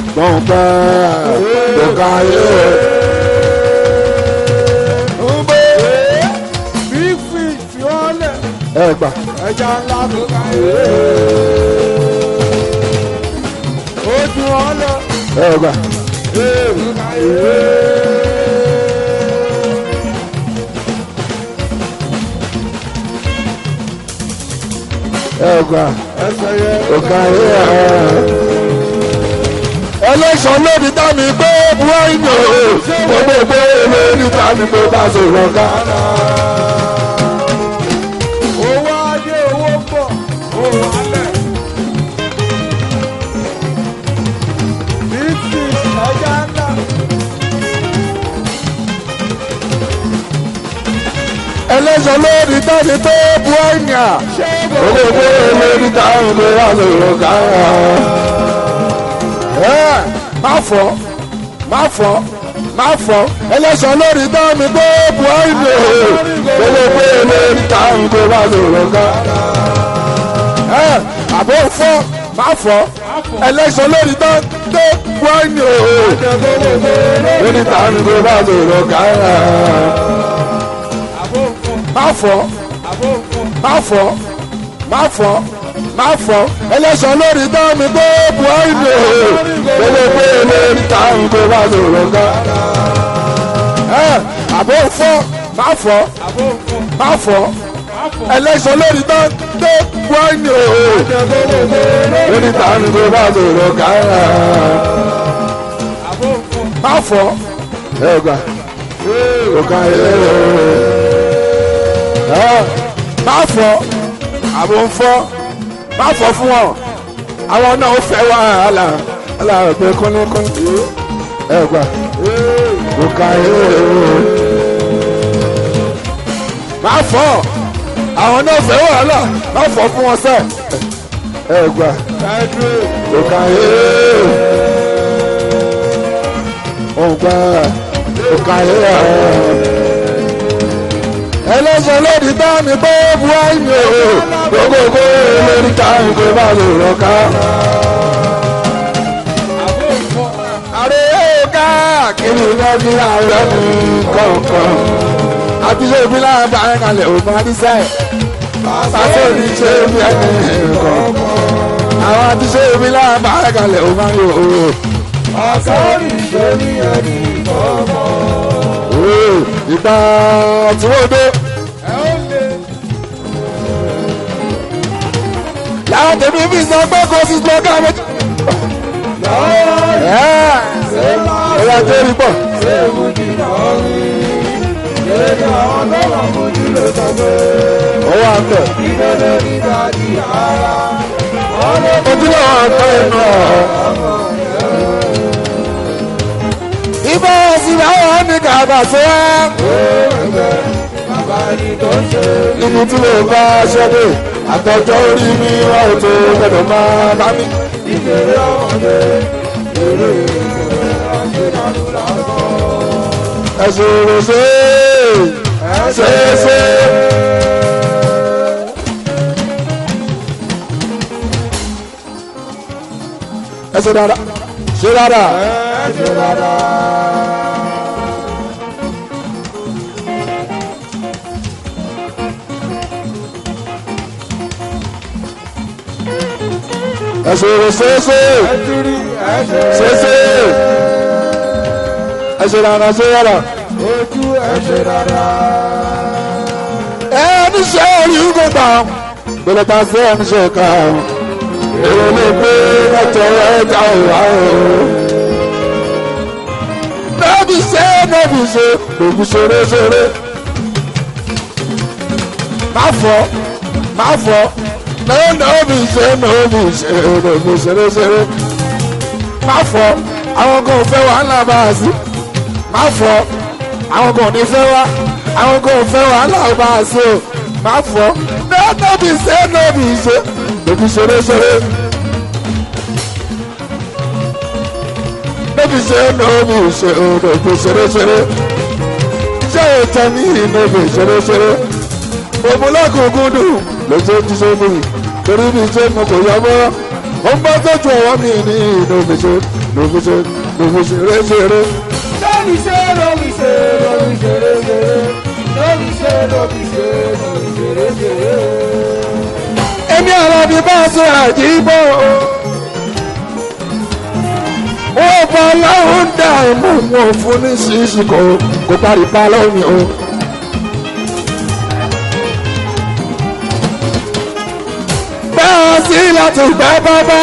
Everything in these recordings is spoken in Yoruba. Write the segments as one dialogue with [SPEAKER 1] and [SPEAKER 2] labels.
[SPEAKER 1] gbọ̀ngbà òkà yé.
[SPEAKER 2] big fish fi wọ́n lẹ̀.
[SPEAKER 1] ẹ gbà.
[SPEAKER 2] ẹja ńlá tó ká yé. ó ju wọn lọ.
[SPEAKER 1] ẹ gbà. ẹ gbà. òkà yé. ẹlẹ́sàn lóbi dá mi pé buhari ní o gbogbo lórí dá mi pé bá sọ̀rọ̀ ká.
[SPEAKER 2] owó adé owó pọ̀ owó alẹ̀. big fish ẹja ńlá.
[SPEAKER 1] ẹlẹ́sàn lóbi dá mi pé buhari ní a gbogbo lórí dá mi pé bá sọ̀rọ̀ ká. má fọ́ ẹlẹ́sàn lórí dá mi pé buhari ní o gbogbo lórí dá mi pé bá sọ̀rọ̀ ká. àbò fọ́ má fọ́ ẹlẹ́sàn lórí dá tó buhari ní o lórí dá mi pé bá sọ̀rọ̀ ká. má fọ́ ẹlẹ́sàn lórí dá mi pé buhari ní o gbogbo lórí dá mi pé bá sọ̀rọ̀ ká. àbò fọ́ má fọ́ ẹlẹ́sàn lórí dá tó buhari ní o lórí dá mi pé bá sọ̀rọ̀ ká. má fọ́ ẹ gbà òkà yẹ má fọ́ àbò ń fọ́ má fọ́ fún wọn àwọn náà ó fẹ́ wá aláàbẹ̀ kọ́lékọ́lé ẹ gbà òkà yẹ má fọ́ àwọn náà fẹ́ wá má fọ́ fún wọn sẹ́ ẹ gbà òkà yẹ òkà yẹ ẹlẹ́sàn lórí dá mi pé buhari ní o gbogbo lórí dá mi pé bá lè rọ ká. àrẹ ká kiri lọ́dún ààrẹ mi kọ̀ọ̀kan àti ṣé ibi náà bá ẹ̀ kalẹ̀ ò máa ní sẹ́ẹ̀ pàṣẹ ní ṣé ibi ẹni kọ̀ọ̀kan àwọn àti ṣé ibi náà bá ẹ̀ kalẹ̀ ò máa ní o.
[SPEAKER 2] pàṣẹ ní ṣé ibi ẹni kọ̀ọ̀kan.
[SPEAKER 1] ìgbà tí wọ́n dé. láwọn tèmi fi sọ pé kò sí gbọ́ngà méjì. ẹ̀yà tó rí bọ̀. owó àtọ̀. ojúlọ̀ àtọ̀ inú ọ̀. ibà síláwọ̀ ní kàbà sí ẹ́. ibi tí mo bá ṣẹ́dé àtọ́jọ́ orí mi wá ètò gbọ́dọ̀ máa bá mi.
[SPEAKER 2] ìbéèrè ọmọdé èrè àṣìlánú lásán.
[SPEAKER 1] ẹ̀sùn òròṣè ṣeéṣe. ẹ̀sùn dáadáa ṣe dáadáa.
[SPEAKER 2] ẹ̀ṣẹ̀ dáadáa.
[SPEAKER 1] ẹ̀sùn òròṣè ṣeéṣe. ẹ̀sùn dáadáa ṣe dáadáa.
[SPEAKER 2] ojú ẹ̀ṣẹ̀ dáadáa.
[SPEAKER 1] ẹni ṣe orí gbogbo gbọ́dọ̀ ta sí ẹni ṣe ká èrò lè gbé ẹ̀tọ́ ẹ̀dá òwá o. nọ́ọ̀bì ṣe gbogbo ṣeré. má fọ́ nọ́ọ̀bì ṣe gbogbo ṣeré. má fọ́ àwọn kan ò fẹ́ wàhálà bá a sí. má fọ́ àwọn kan ò ní fẹ́ wá àwọn kan ò fẹ́ wàhálà bá a sí o. má fọ́ nọ́ọ̀bì ṣe gbogbo ṣeré. Nobi ṣe òdòdó ṣeré. Ṣé ètò ní ìnobi ṣeré? Òmùlọ́kùnkùn dùn lóṣooṣù sómi. Torí bí ṣe mo kò yọ bọ́. ó ń bọ́ sójú ọwọ́ mi ní lófiṣe lófiṣe lófiṣe réṣeré.
[SPEAKER 2] lófiṣe lófiṣe lófiṣe réṣeré lófiṣe lófiṣe lófiṣe réṣeré.
[SPEAKER 1] èmi Àlàbí bá ṣe àjíbọ̀ ó bá láwọn dá ìmú wọn fún ní ṣíṣì kò parí pa lómi o. bẹ́ẹ̀ sí láti gbẹ́ bábá.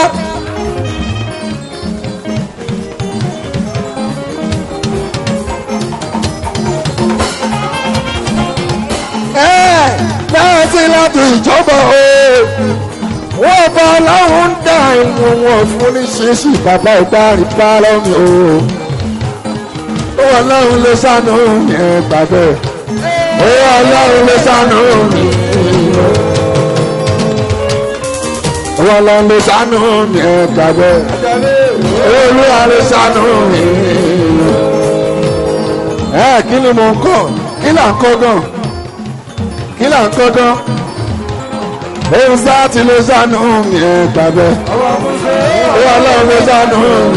[SPEAKER 1] bẹ́ẹ̀ sí láti ìjọba o. wọ́n bá láwọn dá ìmú wọn fún ní ṣíṣì bàbá ìparí pa lómi o. ó Ọlọ́run ló ṣàánú mi ẹ̀ gbàgbé. ó Ọlọ́run ló ṣàánú mi. Olúwa ló ṣàánú mi ẹ gbàgbé. Olúwa ló ṣàánú mi. Kí ni mo ń kọ́? Kí là ń kọ́ gan? Kí là ń kọ́ gan? Òun sá ti ló ṣàánú mi ẹ gbàgbé. Olúwa ló ṣàánú mi.